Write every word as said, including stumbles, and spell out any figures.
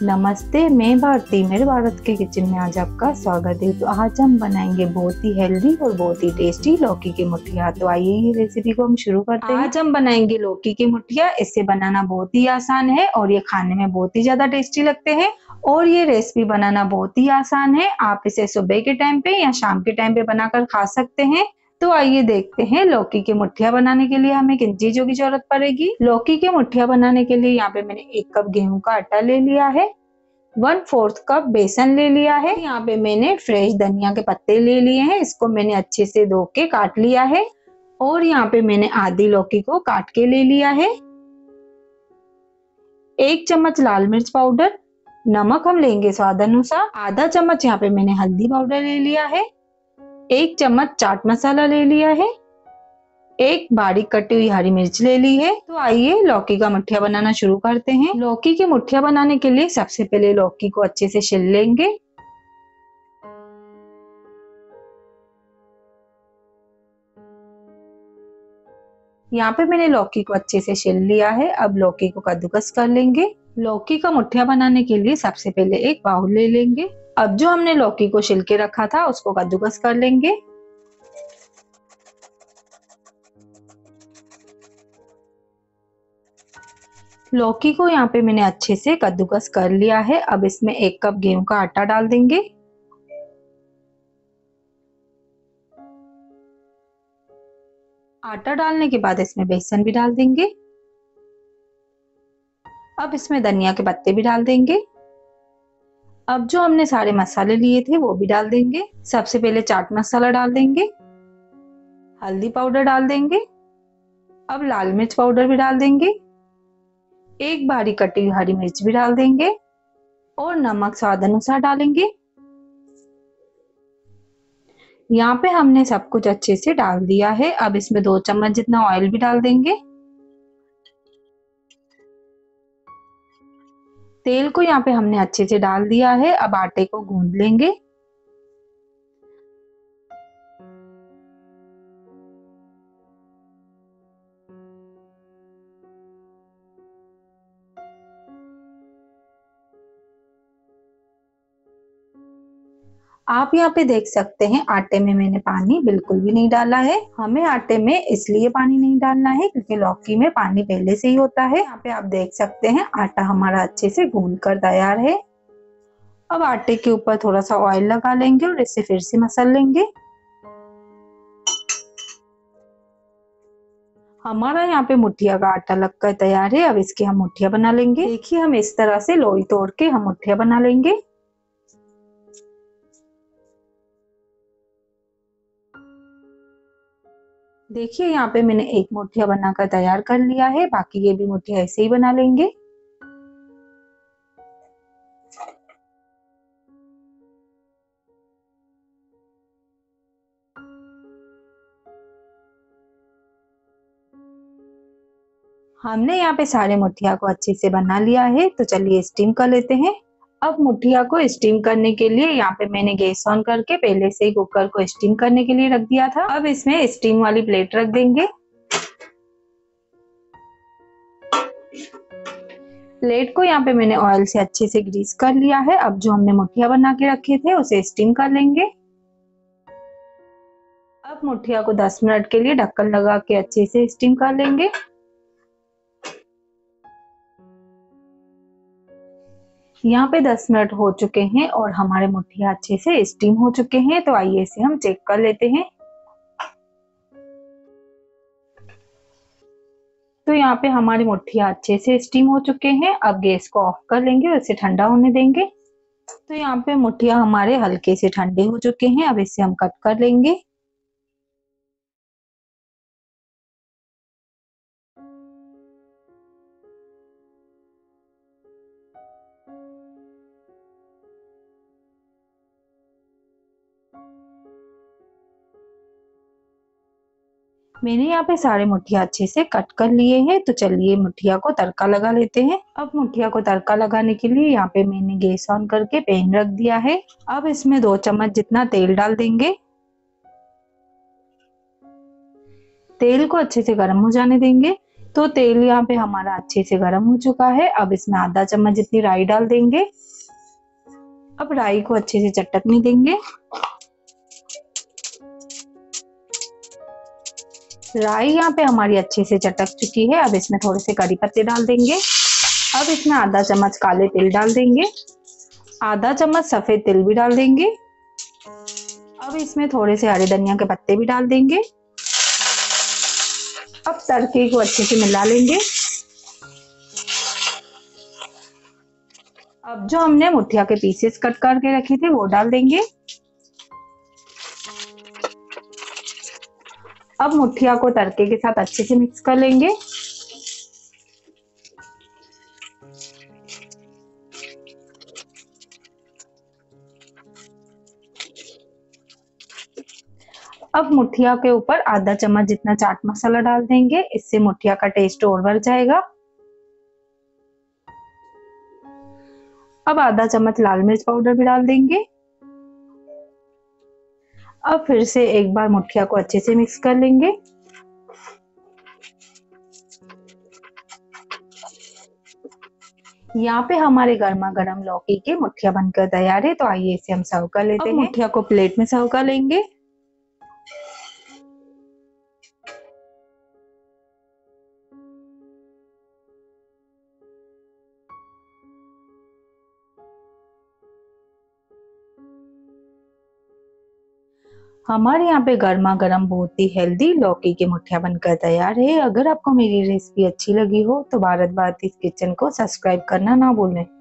नमस्ते, मैं भारती। मेरे भारत के किचन में आज आपका स्वागत है। तो आज हम बनाएंगे बहुत ही हेल्दी और बहुत ही टेस्टी लौकी की मुठिया। तो आइए ये रेसिपी को हम शुरू करते हैं। आज हम बनाएंगे लौकी की मुठिया। इसे बनाना बहुत ही आसान है और ये खाने में बहुत ही ज्यादा टेस्टी लगते हैं। और ये रेसिपी बनाना बहुत ही आसान है। आप इसे सुबह के टाइम पे या शाम के टाइम पे बनाकर खा सकते हैं। तो आइए देखते हैं लौकी की मुठिया बनाने के लिए हमें किन चीजों की जरूरत पड़ेगी। लौकी की मुठिया बनाने के लिए यहाँ पे मैंने एक कप गेहूं का आटा ले लिया है, वन फोर्थ कप बेसन ले लिया है। यहाँ पे मैंने फ्रेश धनिया के पत्ते ले लिए हैं, इसको मैंने अच्छे से धो के काट लिया है। और यहाँ पे मैंने आधी लौकी को काट के ले लिया है। एक चम्मच लाल मिर्च पाउडर, नमक हम लेंगे स्वाद अनुसार। आधा चम्मच यहाँ पे मैंने हल्दी पाउडर ले लिया है। एक चम्मच चाट मसाला ले लिया है। एक बारीक कटी हुई हरी मिर्च ले ली है। तो आइए लौकी का मुठिया बनाना शुरू करते हैं। लौकी की मुठिया बनाने के लिए सबसे पहले लौकी को अच्छे से छिल लेंगे। यहाँ पे मैंने लौकी को अच्छे से छिल लिया है। अब लौकी को कद्दूकस कर लेंगे। लौकी का मुठिया बनाने के लिए सबसे पहले एक बाउल ले लेंगे। अब जो हमने लौकी को छिल के रखा था उसको कद्दूकस कर लेंगे। लौकी को यहाँ पे मैंने अच्छे से कद्दूकस कर लिया है। अब इसमें एक कप गेहूं का आटा डाल देंगे। आटा डालने के बाद इसमें बेसन भी डाल देंगे। अब इसमें धनिया के पत्ते भी डाल देंगे। अब जो हमने सारे मसाले लिए थे वो भी डाल देंगे। सबसे पहले चाट मसाला डाल देंगे, हल्दी पाउडर डाल देंगे। अब लाल मिर्च पाउडर भी डाल देंगे। एक बारीक कटी हुई हरी मिर्च भी डाल देंगे और नमक स्वाद अनुसार डालेंगे। यहाँ पे हमने सब कुछ अच्छे से डाल दिया है। अब इसमें दो चम्मच जितना ऑयल भी डाल देंगे। तेल को यहाँ पे हमने अच्छे से डाल दिया है। अब आटे को गूंद लेंगे। आप यहाँ पे देख सकते हैं आटे में मैंने पानी बिल्कुल भी नहीं डाला है। हमें आटे में इसलिए पानी नहीं डालना है क्योंकि लौकी में पानी पहले से ही होता है। यहाँ पे आप देख सकते हैं आटा हमारा अच्छे से गूंद कर तैयार है। अब आटे के ऊपर थोड़ा सा ऑयल लगा लेंगे और इसे फिर से मसल लेंगे। हमारा यहाँ पे मुठिया का आटा लगकर तैयार है। अब इसकी हम मुठिया बना लेंगे। देखिए हम इस तरह से लोई तोड़ के हम मुठिया बना लेंगे। देखिए यहाँ पे मैंने एक मुठिया बनाकर तैयार कर लिया है। बाकी ये भी मुठिया ऐसे ही बना लेंगे। हमने यहाँ पे सारे मुठिया को अच्छे से बना लिया है। तो चलिए स्टीम कर लेते हैं। अब मुठिया को स्टीम करने के लिए यहाँ पे मैंने गैस ऑन करके पहले से ही कुकर को स्टीम करने के लिए रख दिया था। अब इसमें स्टीम वाली प्लेट रख देंगे। प्लेट को यहाँ पे मैंने ऑयल से अच्छे से ग्रीस कर लिया है। अब जो हमने मुठिया बना के रखे थे उसे स्टीम कर लेंगे। अब मुठिया को दस मिनट के लिए ढक्कन लगा के अच्छे से स्टीम कर लेंगे। यहाँ पे दस मिनट हो चुके हैं और हमारे मुठिया अच्छे से स्टीम हो चुके हैं। तो आइए इसे हम चेक कर लेते हैं। तो यहाँ पे हमारी मुठिया अच्छे से स्टीम हो चुके हैं। अब गैस को ऑफ कर लेंगे और इसे ठंडा होने देंगे। तो यहाँ पे मुठिया हमारे हल्के से ठंडे हो चुके हैं। अब इसे हम कट कर लेंगे। मैंने यहाँ पे सारे मुठिया अच्छे से कट कर लिए हैं। तो चलिए मुठिया को तड़का लगा लेते हैं। अब मुठिया को तड़का लगाने के लिए यहाँ पे मैंने गैस ऑन करके पैन रख दिया है। अब इसमें दो चम्मच जितना तेल डाल देंगे। तेल को अच्छे से गर्म हो जाने देंगे। तो तेल यहाँ पे हमारा अच्छे से गर्म हो चुका है। अब इसमें आधा चम्मच जितनी राई डाल देंगे। अब राई को अच्छे से चटकने देंगे। राई यहाँ पे हमारी अच्छे से चटक चुकी है। अब इसमें थोड़े से करी पत्ते डाल देंगे। अब इसमें आधा चम्मच काले तिल डाल देंगे। आधा चम्मच सफेद तिल भी डाल देंगे। अब इसमें थोड़े से हरे धनिया के पत्ते भी डाल देंगे। अब तड़के को अच्छे से मिला लेंगे। अब जो हमने मुठिया के पीसेस कट करके रखे थे वो डाल देंगे। अब मुठिया को तड़के के साथ अच्छे से मिक्स कर लेंगे। अब मुठिया के ऊपर आधा चम्मच जितना चाट मसाला डाल देंगे। इससे मुठिया का टेस्ट और बढ़ जाएगा। अब आधा चम्मच लाल मिर्च पाउडर भी डाल देंगे। अब फिर से एक बार मुठिया को अच्छे से मिक्स कर लेंगे। यहाँ पे हमारे गर्मा गर्म लौकी के मुठिया बनकर तैयार है। तो आइए इसे हम सर्व कर लेते हैं। मुठिया को प्लेट में सर्व कर लेंगे। हमारे यहाँ पे गर्मा गर्म बहुत ही हेल्दी लौकी की मुठिया बनकर तैयार है। अगर आपको मेरी रेसिपी अच्छी लगी हो तो भारत भारती किचन को सब्सक्राइब करना ना भूलें।